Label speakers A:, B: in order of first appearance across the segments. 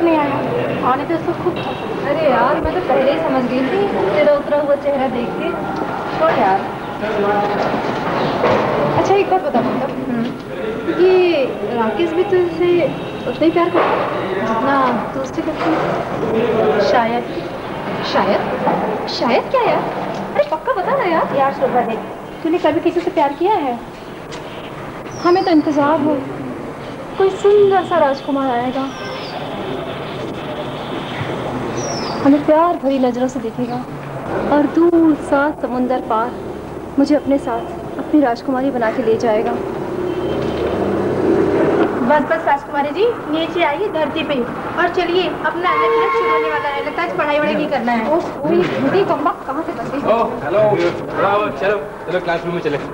A: नहीं आया? आने तो इसको खूब।
B: अरे यार मैं तो पहले ही समझ गई थी तेरा उतरा हुआ चेहरा देख के। छोड़ यार।
A: अच्छा एक बात बता मतलब ये राकेश भी तुझसे उतना ही प्यार करता है जितना तू उससे करती है?
B: शायद।
A: शायद? शायद क्या यार? अरे पक्का बता ना यार।
B: यार शोभा देख,
A: तूने कभी किसी से प्यार किया है? हमें तो इंतजार हो, कोई सुंदर सा राजकुमार आएगा, हमें प्यार भरी नजरों से देखेगा और दूर 7 समुंदर पार मुझे अपने साथ अपनी राजकुमारी बना के ले जाएगा।
C: बस बस राजकुमारी जी, नीचे आइए धरती पे और चलिए, अपना अलग शुरू होने वाला है। लगता है पढ़ाई वढ़ाई नहीं करना है।
A: कोई बुढ़ी कम्बा कहाँ से बन गई?
D: ओह हेलो, चलो चलो क्लासरूम में चले।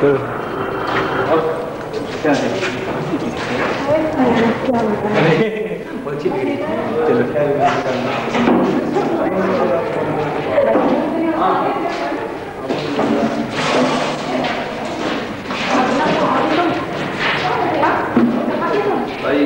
D: क्या है? भाई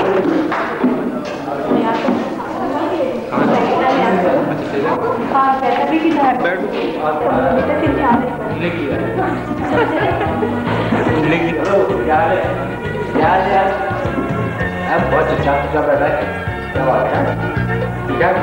D: बहुत अच्छा बैठा है। क्या बात है? ठीक है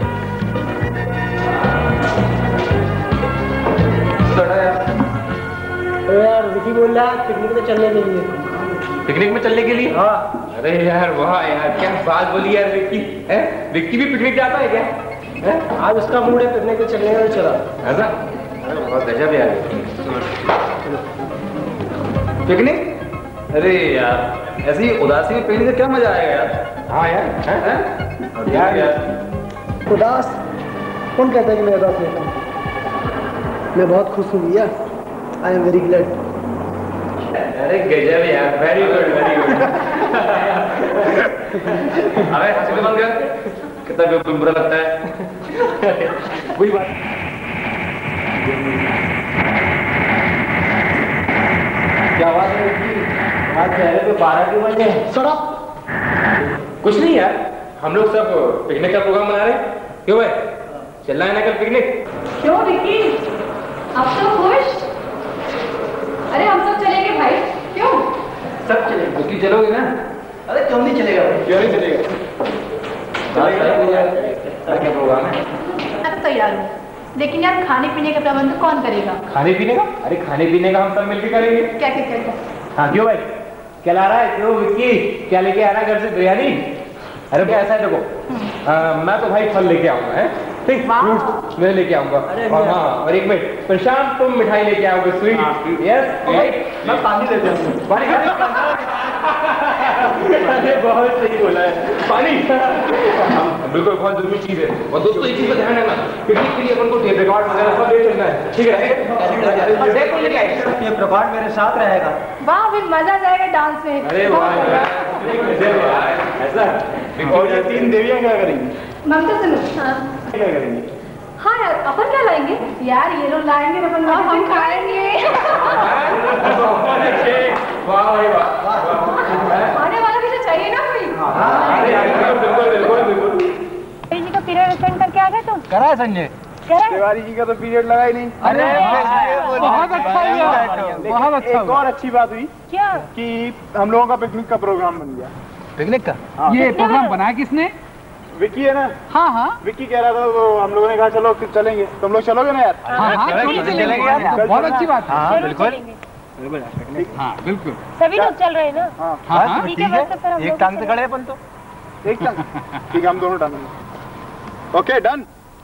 E: यार विकी बोल रहा है पिकनिक में चलने के लिए।
D: पिकनिक में चलने के लिए?
E: हाँ।
D: अरे यार वाह यार, क्या बात बोली यार। विक्की है? विक्की भी पिकनिक जाता है क्या? है?
E: आज उसका मूड है पिकनिक में चलने का, चला
D: ऐसा? अरे बहुत गजब यार। पिकनिक? अरे यार ऐसी उदासी में पिकनिक का क्या मजा आएगा यार। हाँ यार यार
E: उदास कौन कहता है कि मैं उदास रहता हूँ? मैं बहुत खुश हूँ भैया। I am very glad.
D: अरे गजब यार, वेरी गुड वेरी गुड। अरे हंसने बंद कर, कितना बुरा लगता है। कोई बात क्या बात है आज चेहरे पे 12 क्यों बजे? कुछ नहीं यार, हम लोग सब पिकनिक का प्रोग्राम बना रहे हैं। क्यों भाई, चलना है ना कल पिकनिक?
B: क्यों विक्की, अब तो खुश? अरे हम सब चलेंगे भाई। क्यों?
D: सब चलेंगे। विक्की चलोगे ना?
E: अरे क्यों नहीं चलेगा भाई?
D: क्यों नहीं चलेगा? क्या प्रोग्राम है?
C: अब तैयार हूँ, लेकिन यार खाने पीने का प्रबंध कौन करेगा?
D: खाने पीने का? अरे खाने पीने का हम सब मिलकर करेंगे।
C: क्या क्या क्या क्या?
D: हाँ क्यों भाई, क्या ला रहा है? क्यों विक्की, क्या लेके आ रहा है घर से? बिरयानी? अरे क्या ऐसा है देखो, मैं तो भाई फल लेके आऊंगा है, ठीक? फ्रूट मैं लेके आऊंगा। और हाँ, और एक मिनट प्रशांत, तुम मिठाई लेके आओगे, स्वीट। Yes right.
E: मैं पानी ले जाऊंगा।
D: पानी अरे बहुत सही बोला है, पानी। बिल्कुल बहुत जरूरी चीज है। और दोस्तों एक चीज का ध्यान रखना, पिकनिक के लिए अपन को टेप रिकॉर्ड वगैरह सब ले चलना है, ठीक है?
E: ये प्रभात मेरे साथ रहेगा।
C: वाह, फिर मजा जाएगा डांस में।
D: अरे वाह ऐसा।
E: और ये 3 देवियां क्या करेंगी?
C: ममता सुनो। हाँ
E: क्या करेंगी?
B: हाँ यार, अपन क्या लाएंगे?
C: यार ये लोग लाएंगे, अपन हम खाएंगे।
D: वाह भाई वाह।
B: आने वाला भी तो चाहिए ना कोई।
D: बिल्कुल बिल्कुल बिल्कुल।
C: जी का पीरियड अटेंड करके आ गए तुम?
D: करा है संजय?
E: तिवारी जी का तो पीरियड लगा ही नहीं।
D: अरे बहुत अच्छा हुआ, बहुत अच्छा।
E: एक और अच्छी बात हुई
C: क्या?
E: कि हम लोगों का पिकनिक का प्रोग्राम बन गया।
D: पिकनिक का?
F: ये प्रोग्राम बनाया किसने?
E: विक्की है ना?
F: हाँ हाँ
E: विक्की कह रहा था, तो हम लोगों ने कहा चलो फिर चलेंगे। तुम लोग चलोगे ना यार?
F: हाँ हाँ चलेंगे यार, बहुत अच्छी बात है।
D: हाँ बिल्कुल।
F: हाँ बिल्कुल,
C: सभी लोग चल रहे हैं ना?
E: हाँ
F: हाँ
C: ठीक है, बस तो फिर हम
D: एक
C: लोग
D: टांग से खड़े अपन तो।
E: एक टांग ठीक है, हम दोनों टांग। Okay done.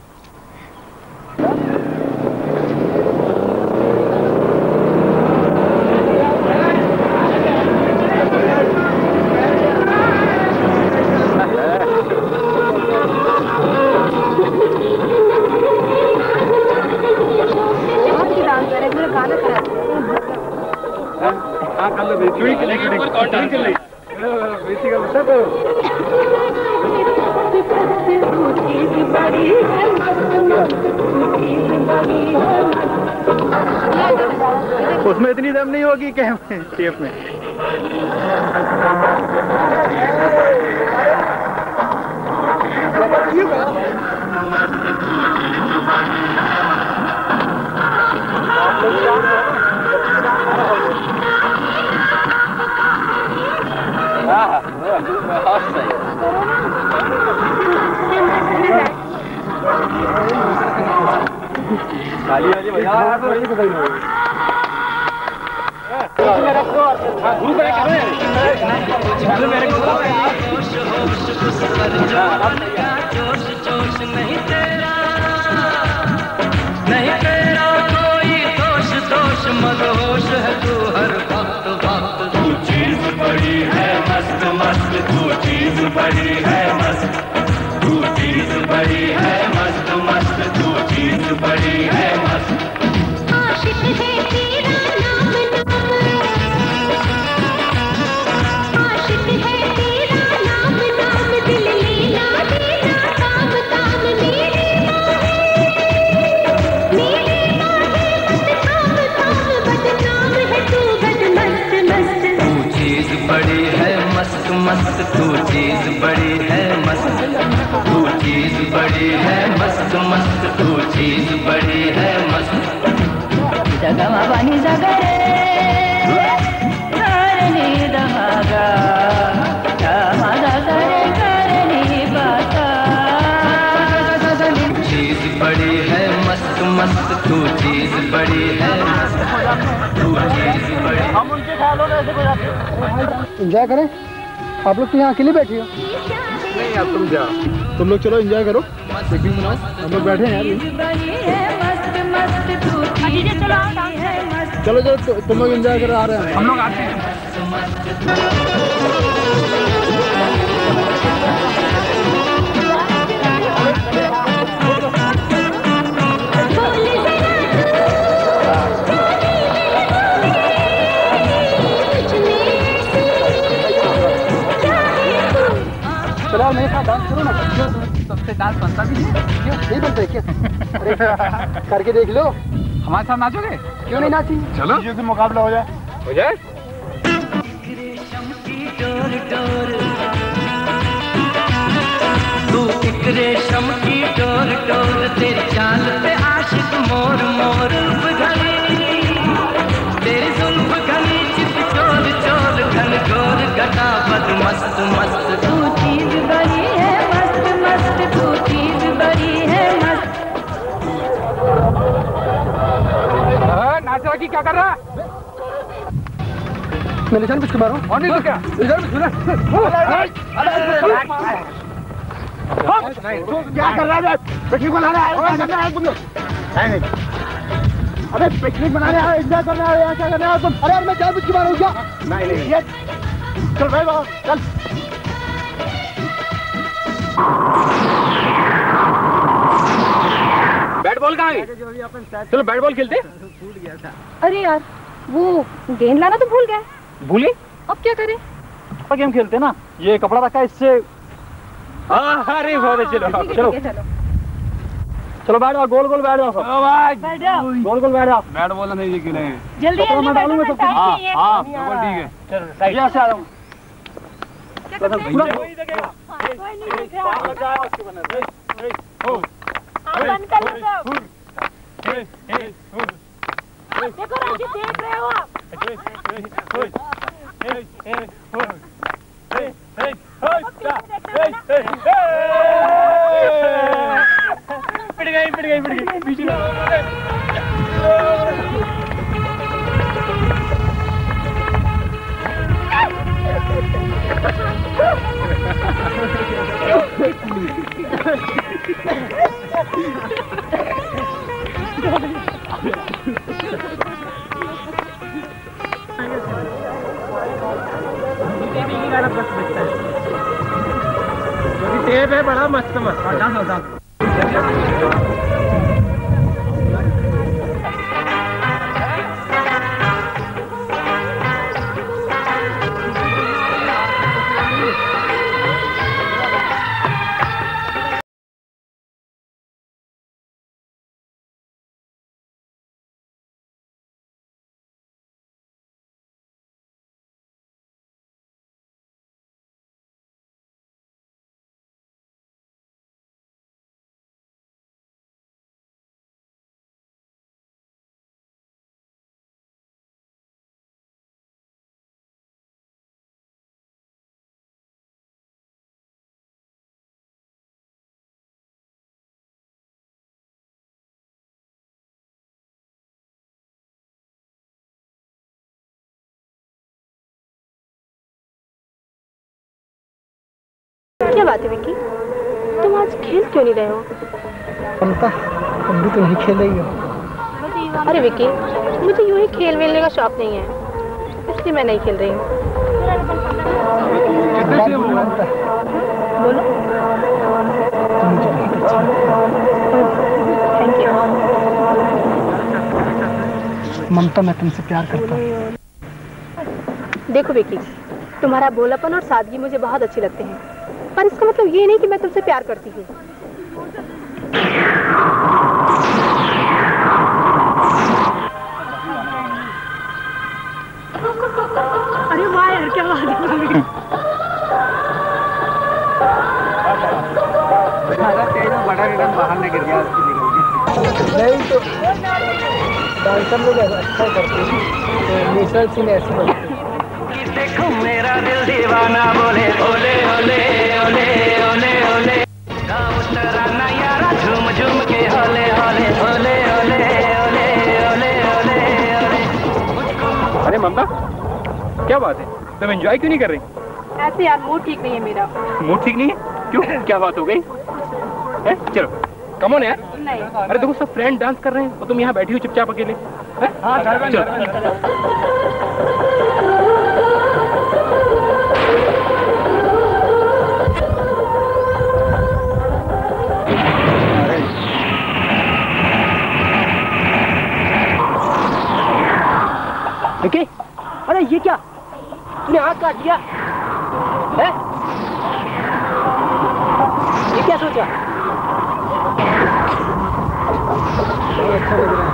E: उसमें इतनी दम नहीं होगी शेप में।
D: गाली वाली भैया
G: नहीं तेरा कोई दोष दोष मदोष है तू हर वक्त वक्त तू चीज बड़ी है मस्त मस्त तू चीज बड़ी है मस्त तू चीज बड़ी है मस्त मस्त तू चीज बड़ी है मस्त
H: आशिक है तेरा नाम नाम आशिक है तेरा नाम नाम दिल लेना देना काम काम मेरे बदनाम है तू बद मस्त मस्त
G: तू चीज बड़ी है मस्त मस्त तू चीज बड़ी है मस्त तू चीज बड़ी है मस्त मस्त तू चीज बड़ी है मस्त जगमा बनी जगरे करनी दहागा जमा जगरे करनी बाता चीज बड़ी है मस्त मस्त तू चीज बड़ी है मस्त तू चीज बड़ी हम उनके ख्यालों में ऐसे कोई
E: एंजॉय करें। आप लोग तो यहाँ अकेले बैठे हो।
F: नहीं यार तुम जाओ, तुम लोग चलो एंजॉय करो, पिकनिक मनाओ, हम लोग बैठे हैं यार। चलो चलो तुम लोग एंजॉय करो, आ रहे हैं हम लोग आते हैं।
E: चलो मेरे साथ डांस करो ना।
F: सबसे डांस बनता भी है क्यों?
E: नहीं बनता है क्या? अरे करके देख लो।
F: हमारे साथ नाचोगे?
E: क्यों नहीं नाची?
F: चलो से मुकाबला हो जाए।
D: हो जाए।
G: तू एक रेशम की डोर डोर तेरी चाल पे आशिक मोर मोर घनी तेरी जुल्फ घनी चित चोर चोर घन घोर घटा बद मस्त मस्त तू चीज बड़ी है मस्त मस्त तू चीज बड़ी है मस्त
F: नाचा की क्या कर रहा है?
E: मैं निशान कुछ मारो
F: और नहीं तो क्या?
E: इधर भी सुना।
F: क्या कर रहा है? पिकनिक मनाने आए हैं, क्या करना है तुम लोग? नहीं अबे पिकनिक मनाने आए, एंजॉय करने आए, यहाँ क्या करने आए तुम?
E: अरे यार मैं जान बुझ के मारूं क्या?
F: नहीं ये चल भाई बाबा चल।
D: बैट बॉल कहाँ गई? चलो बैट बॉल खेलते।
A: अरे यार वो गेंद लाना तो भूल गए।
D: भूली?
A: अब क्या करें?
E: गेम खेलते ना, ये कपड़ा रखा है इससे।
D: अरे बहुत अच्छे लोग।
E: चलो चलो बैठ जाओ, गोल गोल बैठ जाओ सब।
C: बैठ जाओ।
E: गोल गोल बैठ जाओ।
F: बैट बॉल नहीं ये खेले हैं।
C: जल्दी
E: कपड़ा मैं डालूंगा
C: बैठो,
E: सबको।
C: टाइम
F: हाँ
C: नहीं है।
F: हाँ बिल्कुल ठीक है।
E: चलो यहाँ से आ जाऊँ।
C: कोई नहीं देख रहा। हाँ, बंद कर लो सब। देखो राजू, देख रहे हो आप?
D: पिट टेप है बड़ा मस्त मस्त।
C: क्या बात है विक्की, तुम आज खेल क्यों नहीं रहे हो?
E: ममता, तुम भी तो नहीं खेल रही हो।
C: अरे विक्की, मुझे यूं ही खेल वेलने का शौक नहीं है, इसलिए मैं नहीं खेल रही हूँ। बोलो। Thank you.
E: ममता, मैं तुमसे प्यार करता हूँ।
C: देखो विक्की, तुम्हारा भोलापन और सादगी मुझे बहुत अच्छे लगते हैं, पर इसका मतलब ये नहीं कि मैं तुमसे प्यार करती हूँ। अरे वाह यार, क्या बात है।
F: बाहर नहीं गिर गया,
E: नहीं तो डांसर लोग अच्छा करते हैं, नेशनल सीन ऐसे बनते हैं।
G: देखो मेरा दिल दीवाना बोले ओले ओले ओले ओले ओले, गाँव तराना यारा झूम झूम के ओले ओले ओले ओले ओले ओले ओले ओले।
D: अरे ममता, क्या बात है, तुम एंजॉय क्यों नहीं कर रही?
C: ऐसे यार, मूड ठीक नहीं है मेरा।
D: मूड ठीक नहीं है? क्यों, क्या बात हो गई है? चलो कम ऑन यार।
C: नहीं।
D: अरे देखो, सब फ्रेंड डांस कर रहे हैं और तुम यहाँ बैठी हो चुपचाप अकेले। हाँ, चलो।
E: विक्की, अरे ये क्या, तूने हाथ काट दिया है? ये क्या सोचा? अच्छा लग रहा है।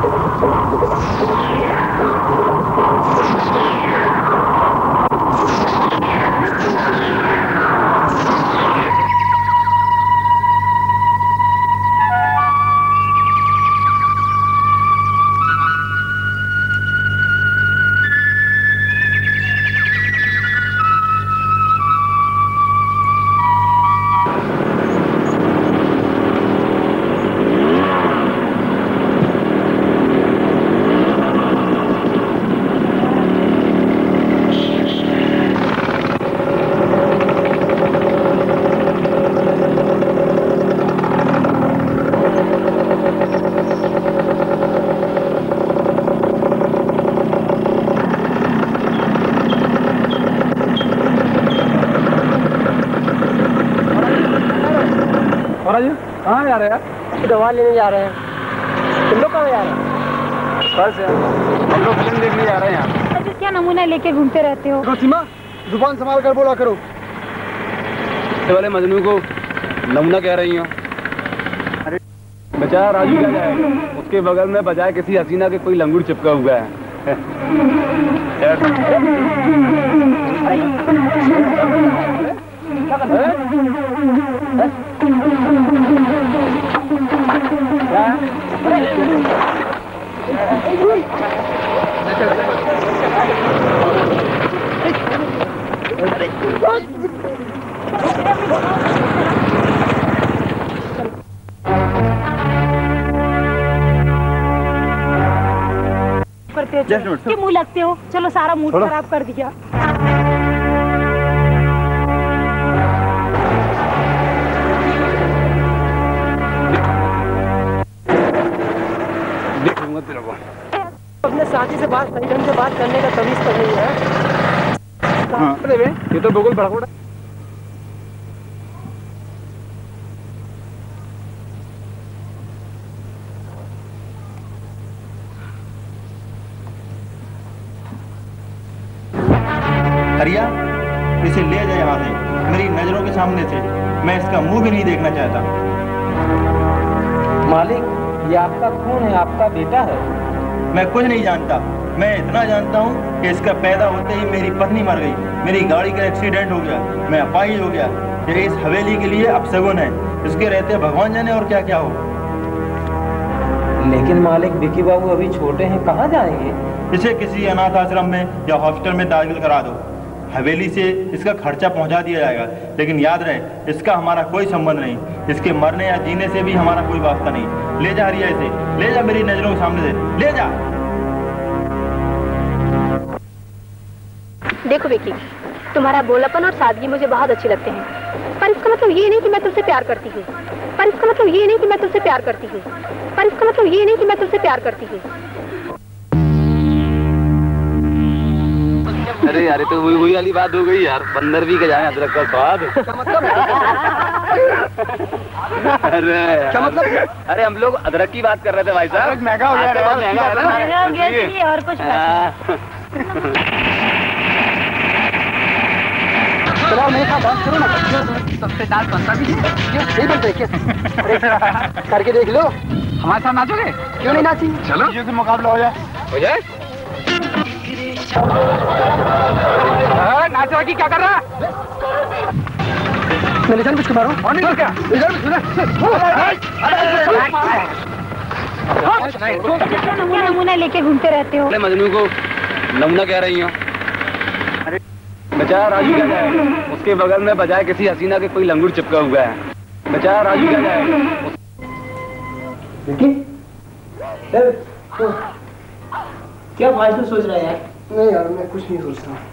F: कहाँ जा रहे हैं?
E: दवा लेने जा रहे हैं। तुम लोग कहाँ जा रहे हैं?
F: बस यार, हम लोग फिल्म देखने जा रहे हैं यहाँ।
C: तो क्या नमूना लेके घूमते रहते हो?
E: देखो सीमा, जुबान संभाल कर बोला करो।
F: ये वाले मजनू को नमूना कह रही हो? अरे बेचारा राजू क्या जाए, उसके बगल में बजाय किसी हसीना के कोई लंगूर चिपका हुआ है।
C: करते हो क्यों मुंह लगते हो? चलो, सारा मूड खराब कर दिया।
F: देखूंगा तेरे को।
E: अपने साथी से बात सही ढंग से बात करने का तमीज तो नहीं है।
F: हाँ, ये तो बिल्कुल भड़कोड़ा।
I: हरिया, इसे ले जाए यहाँ से, मेरी नजरों के सामने से। मैं इसका मुंह भी नहीं देखना चाहता।
E: मालिक, ये आपका खून है, आपका बेटा है।
I: मैं कुछ नहीं जानता। मैं इतना जानता हूँ कि इसका पैदा होते ही मेरी पत्नी मर गई, मेरी गाड़ी का एक्सीडेंट हो गया, मैं अपाहिज हो गया। ये इस हवेली के लिए अपशगुन है। इसके रहते भगवान जाने और क्या क्या हो।
E: लेकिन मालिक, विक्की बाबू अभी छोटे हैं, कहाँ जाएंगे?
I: इसे किसी अनाथ आश्रम में या हॉस्पिटल में दाखिल करा दो। हवेली से इसका खर्चा पहुंचा दिया जाएगा, लेकिन याद रहे, इसका हमारा कोई संबंध नहीं। इसके मरने या जीने से भी हमारा कोई वास्ता नहीं। ले जा हरिया, इसे ले जा मेरी नजरों के सामने से, ले जा।
C: देखो विक्की, तुम्हारा भोलापन और सादगी मुझे बहुत अच्छे लगते हैं, पर इसका मतलब ये नहीं कि मैं तुमसे प्यार करती हूँ। पर इसका मतलब ये नहीं कि मैं तुमसे प्यार करती हूँ। पर इसका मतलब ये नहीं कि मैं तुमसे प्यार करती हूँ।
F: अरे यार तो वही वाली बात हो गई यार, बंदर भी जाए अदरक का स्वाद। अरे क्या मतलब? अरे हम लोग अदरक की बात कर रहे थे भाई साहब। महंगा हो गया, महंगा है ना और कुछ।
E: चलो मेरे साथ डांस करो ना। सबसे डांस बनता भी है, क्यों नहीं बनते क्या? करके देख लो। हमारे साथ नाचोगे? क्यों नहीं नाची? चलो से मुकाबला हो जाए।
F: हो जाए? नाच रहा की क्या कर रहा?
E: मैं निशान कुछ मारो और नहीं क्या?
C: नमूना लेके घूमते रहते हो।
F: मजनू को नमूना कह रही हो? अरे बेचारा राजू क्या जाए, उसके बगल में बजाय किसी हसीना के कोई लंगूर चिपका हुआ है। बेचारा राजू क्या जाए।
E: क्या फालतू सोच रहा है यार? नहीं यार मैं कुछ नहीं सोच रहा।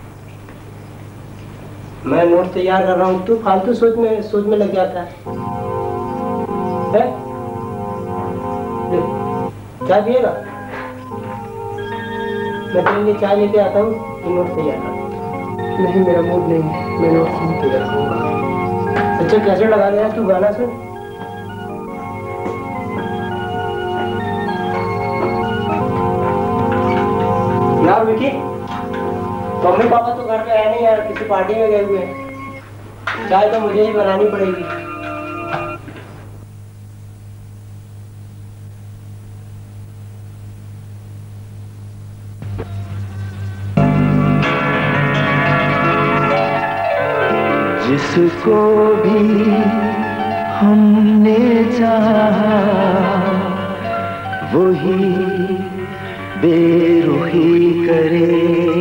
E: मैं नोट तैयार कर रहा हूँ, तू फालतू सोच में लग जाता है। चाय पिएगा? मैं तेरे लिए चाय लेके आता हूँ, तू नोट तैयार कर। नहीं मेरा मूड नहीं है, मैं नोट नहीं तैयार करूँगा। अच्छा कैसे लगा देना, तू गाना सुन। यार विकी, मम्मी पापा तो घर पे आए नहीं यार, किसी पार्टी में गए हुए हैं। चाय तो मुझे ही बनानी पड़ेगी।
G: जिसको भी हमने चाहा वही बेरुखी करे।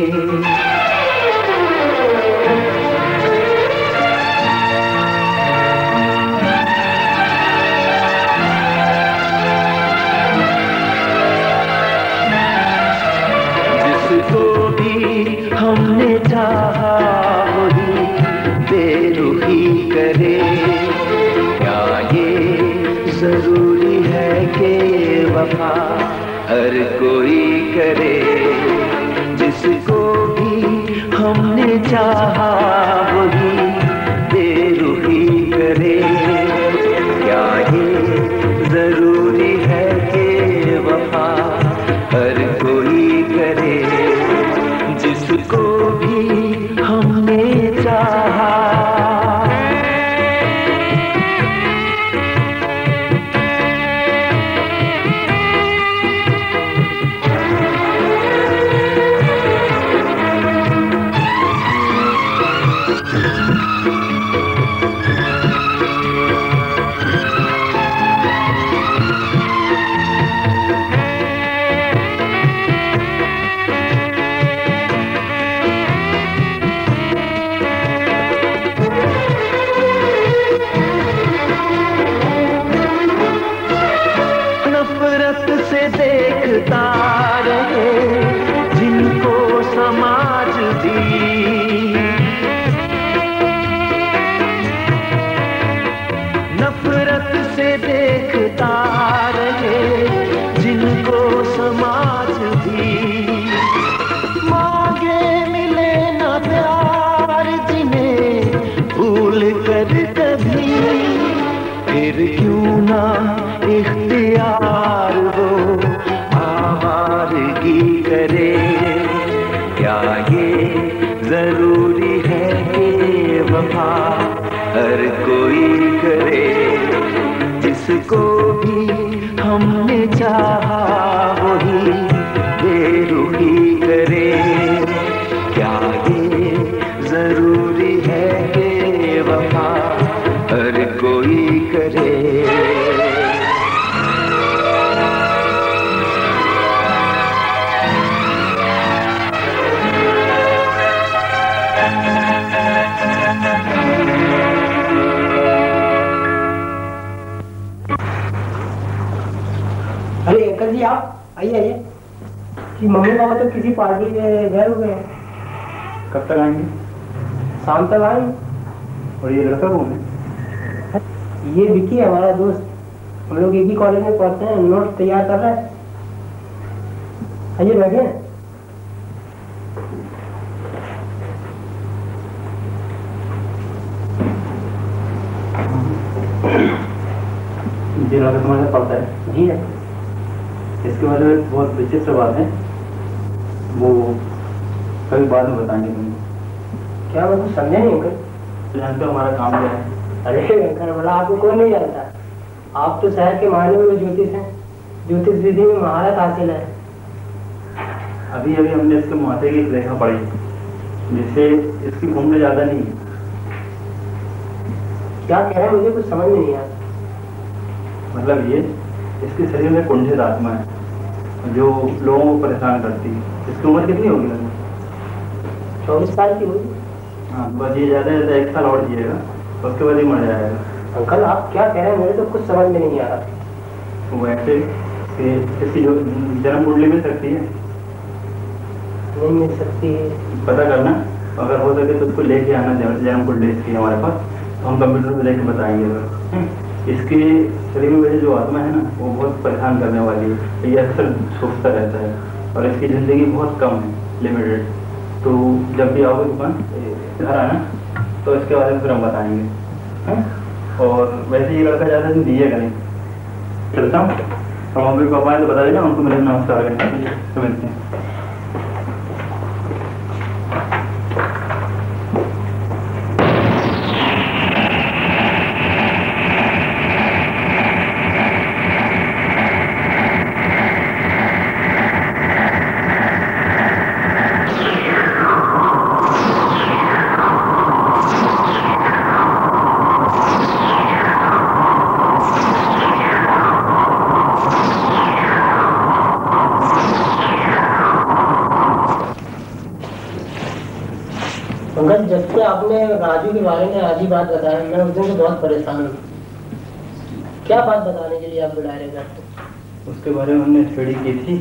G: जिसको भी हमने चाहा वही बेरुखी करे। क्या ये जरूरी है कि वफा हर कोई करे? जिसको भी हमने चाहा वही बेरुखी करे। क्या ये जरूरी है कि वफा हर कोई करे? जिसको भी हमने चाहा। देखता रहे जिनको समाज भी, नफरत से देखता रहे जिनको समाज भी। मांगे मिले ना प्यार जिन्हें भूल कर कभी, फिर क्यों ना इख्तियार वो आवारगी करे। क्या ये जरूरी है कि वफा हर कोई करे? जिसको भी हमने चाहा वही बेरुखी करे। क्या ये जरूरी है कि वफा हर कोई करे?
E: अरे अंकल जी आप आइए आइए। कि मम्मी पापा तो किसी पार्टी में गए हुए हैं।
I: कब तक आएंगे?
E: शाम तक आएंगे।
I: और ये लड़का कौन है?
E: ये विकी है हमारा दोस्त, हम लोग एक ही कॉलेज में पढ़ते हैं, नोट तैयार कर रहा है। आइए बैठे।
I: जी राजा तुम्हारे साथ पढ़ता है।
E: जी है।
I: इसके बारे में बहुत विचित्र बात है, वो कभी बाद में बताएंगे तुमको।
E: क्या मैं कुछ समझे नहीं अंकल?
I: जानते हो हमारा काम क्या है?
E: अरे अंकल बोला आपको कौन नहीं जानता, आप तो शहर के मायने में ज्योतिष हैं, ज्योतिष विधि में महारत हासिल है।
I: अभी अभी हमने इसके माथे की एक रेखा पढ़ी, जिससे इसकी उम्र ज्यादा नहीं है।
E: क्या कह रहे हैं मुझे कुछ समझ में नहीं आता।
I: मतलब ये इसके शरीर में कुंठित आत्मा है जो लोगों को परेशान करती है। इसकी उम्र कितनी होगी लगभग?
E: 24 साल की होगी।
I: हाँ, बस ये ज्यादा ज्यादा 1 साल और जिएगा, उसके बाद ही मर जाएगा।
E: अंकल आप क्या कह रहे हैं, मुझे तो कुछ समझ में नहीं आ रहा।
I: तो वैसे कि इसकी जो जन्म कुंडली मिल सकती है?
E: नहीं मिल सकती है।
I: पता करना, अगर हो सके तो उसको लेके आना जन्म कुंडली इसकी हमारे पास, तो हम कंप्यूटर में लेके बताएंगे। इसके शरीर में वैसे जो आत्मा है ना, वो बहुत परेशान करने वाली है। ये अक्सर सोचता रहता है और इसकी जिंदगी बहुत कम है, लिमिटेड। तो जब भी आओगे दुकान घर आना, तो इसके बारे में फिर हम बताएंगे। और वैसे ये लड़का ज़्यादा दिन दिएगा नहीं। चलता हूँ, और मम्मी पापा आए तो बता देना, उनको मेरे नमस्कार करें। तो मिलते हैं।
E: अंकल जब से आपने राजू के बारे में आधी बात बताया, मैं उस दिन से बहुत परेशान हूँ। क्या बात बताने के लिए आप बुला रहे थे?
I: उसके बारे में हमने स्टडी की थी।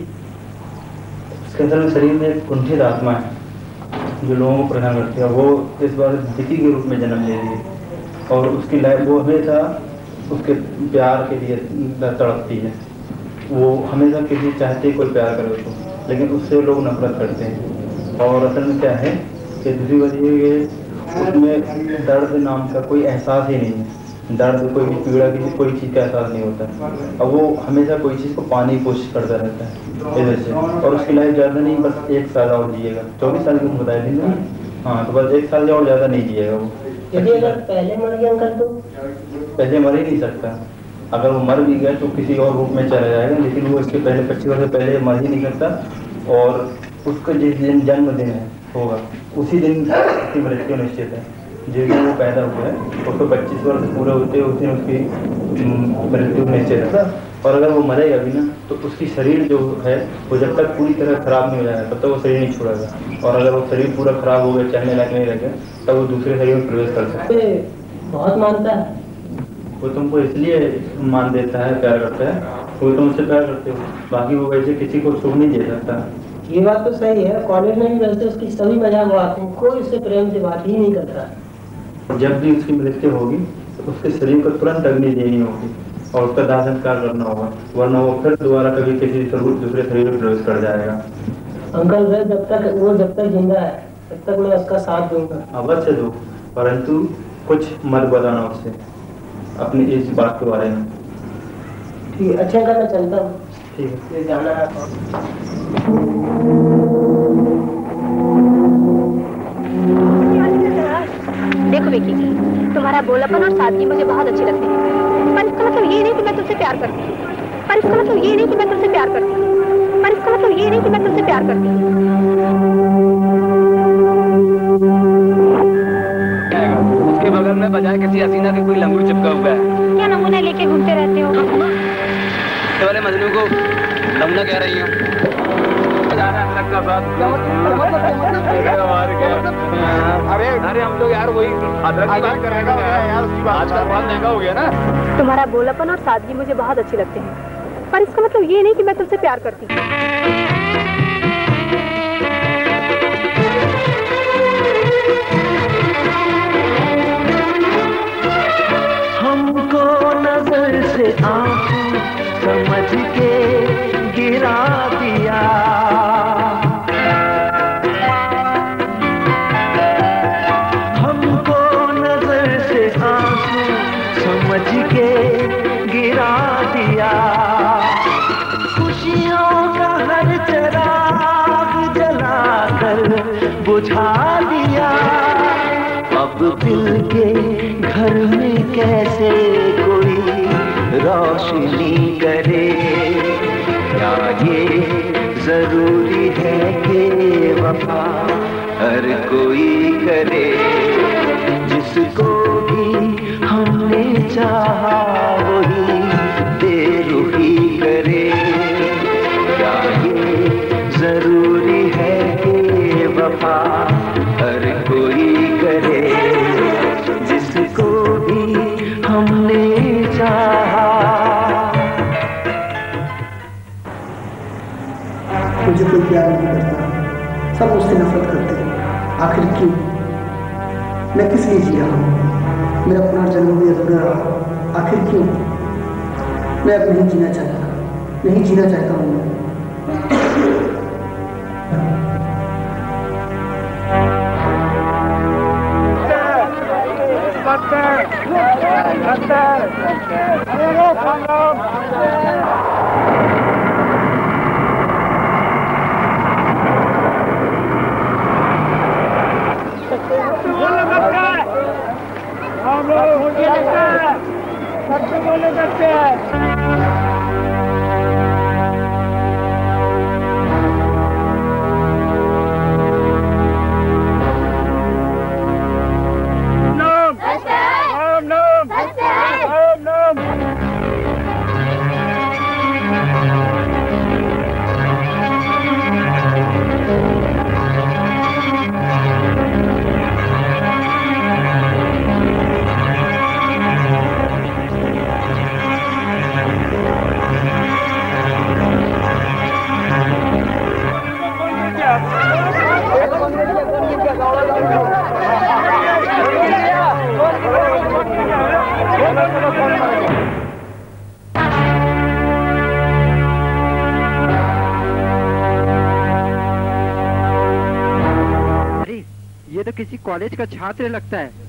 I: उसके अंदर शरीर में एक कुंठित आत्मा है जो लोगों को परेशान करती है। वो इस बार विकी के रूप में जन्म ले रही है और उसकी लाइफ, वो हमेशा उसके प्यार के लिए तड़पती है। वो हमेशा किसी चाहते कोई प्यार करे उसको, लेकिन उससे लोग नफरत करते हैं। और असल में क्या है कि दूसरी वजह ये उसमें दर्द नाम का कोई एहसास ही नहीं है। दर्द, कोई भी पीड़ा, किसी कोई चीज़ का एहसास नहीं होता। अब वो हमेशा कोई चीज़ को पाने की कोशिश करता रहता है इधर से। और उसकी लाइफ ज़्यादा नहीं, बस 1 साल और जिएगा। 24 साल की उम्र बताई थी ना? हाँ, तो बस 1 साल और ज़्यादा नहीं जिएगा वो।
E: यदि अगर पहले मर गया अंकल तो?
I: पहले मर ही नहीं सकता। अगर वो मर भी गया तो किसी और रूप में चला जाएगा, लेकिन वो इसके पहले 25 वर्ष पहले मर ही नहीं सकता। और उसका जिस दिन जन्मदिन है होगा, उसी दिन उसकी मृत्यु निश्चित है। जिस दिन वो पैदा हुआ है उसको 25 वर्ष पूरे होते उस दिन उसकी मृत्यु निश्चित है। और अगर वो मरेगा भी ना, तो उसकी शरीर जो है वो जब तक पूरी तरह खराब नहीं हो जाएगा तब तक वो शरीर नहीं छोड़ेगा। और अगर वो शरीर पूरा खराब हो गया, चलने लायक नहीं रहेगा, तब वो दूसरे शरीर में प्रवेश कर सकता है।
E: बहुत मानता है
I: वो तुमको इसलिए मान देता है, प्यार करता है। वो तुमसे प्यार करते हो, बाकी वो वैसे किसी को सुख नहीं दे सकता।
E: ये बात तो सही है। कॉलेज में भी वैसे उसकी सभी मजाक आते हैं, कोई उससे प्रेम से बात ही नहीं करता।
I: जब भी उसकी मृत्यु होगी तो उसके शरीर को तुरंत अग्नि देनी होगी और उसका दाह संस्कार करना होगा, वरना वो फिर दोबारा कभी किसी दूसरे शरीर में प्रवेश कर जाएगा।
E: अंकल वो जब तक जिंदा है तब तक मैं उसका साथ दूंगा।
I: अवश्य दो, परंतु कुछ मत बताना उससे अपनी इस बात के बारे में।
E: ठीक है, अच्छा अंकल मैं चलता हूँ।
I: ठीक है,
E: जाना है।
C: देखो विकी, तुम्हारा बोलापन और सादगी मुझे बहुत अच्छी लगती है, पर इसका मतलब ये नहीं कि मैं तुमसे प्यार करती हूँ। पर इसका मतलब ये नहीं कि मैं तुमसे प्यार करती हूँ। पर इसका मतलब ये नहीं कि मैं तुमसे प्यार करती हूँ।
F: उसके बगल में बजाय किसी हसीना के कोई लंगूर चिपका हुआ है।
C: क्या नमूना लेके घूमते रहते हो?
F: तो वाले मजनू को नमूना कह रही हूँ। अरे हम लोग यार वही अदरक की बात करेंगे यार, उसकी बात आजकल बहुत महंगा हो गया ना।
C: तुम्हारा बोलापन और सादगी मुझे बहुत अच्छी लगते हैं, पर इसका मतलब ये नहीं कि मैं तुमसे प्यार करती हूँ।
G: हमको गिरा दिया। हमको नजर से आंसू समझ के गिरा दिया। खुशियों का हर चिराग जलाकर बुझा दिया। अब दिल के घर में कैसे कोई रोशनी करे। क्या ये जरूरी है कि वफा हर कोई करे। जिसको भी हमने चाहा वही बेरुखी करे। क्या ये जरूरी है कि वफा हर कोई करे। जिसको भी हमने चाहा।
J: मुझे कोई प्यार नहीं करता, सब मुझसे नफरत करते हैं। आखिर क्यों? मैं किस लिए जी रहा हूँ? मेरा पुनर्जन्म भी अधूरा रहा। आखिर क्यों? मैं अब नहीं जीना चाहता, नहीं जीना चाहता हूँ मैं।
E: ये तो किसी कॉलेज का छात्र लगता है।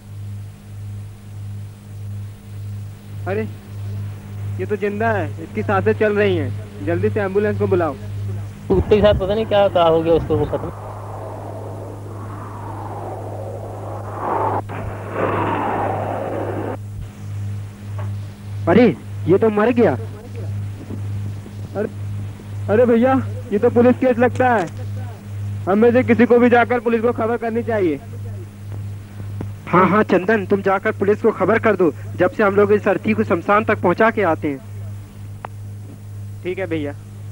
E: अरे ये तो जिंदा है, इसकी सांसें चल रही हैं। जल्दी से एम्बुलेंस को बुलाओ।
K: कुत्ते के साथ पता नहीं क्या हो गया उसको, वो खत्म।
E: अरे ये तो मर गया। अरे भैया ये तो पुलिस केस लगता है। हम में से किसी को भी जाकर पुलिस को खबर करनी चाहिए। हाँ हाँ चंदन, तुम जाकर पुलिस को खबर कर दो। जब से हम लोग इस अर्थी को शमशान तक पहुंचा के आते हैं। ठीक है भैया।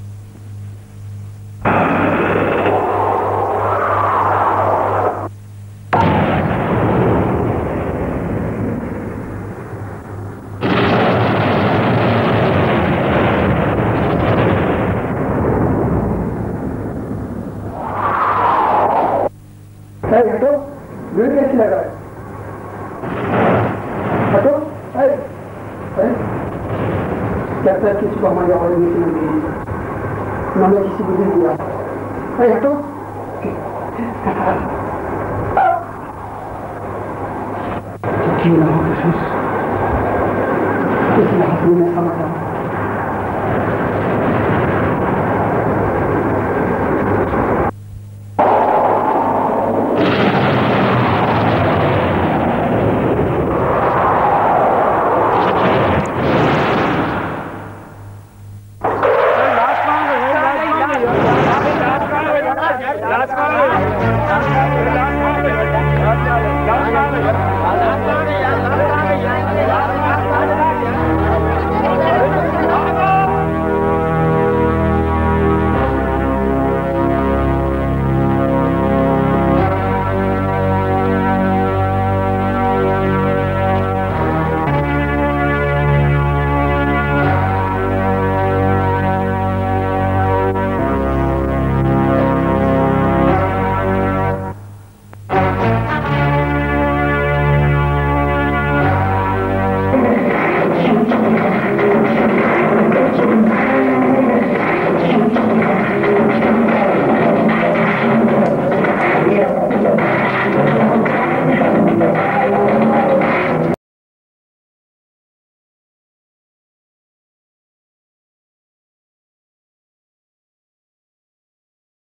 J: हटो, भीड़ कैसी लगा है? हटो, क्या किसी को हमारी आवाज नहीं सुनाई दे रही? मैंने किसी को दे दिया। हटो, क्यों ना हो किसी हाथ में ऐसा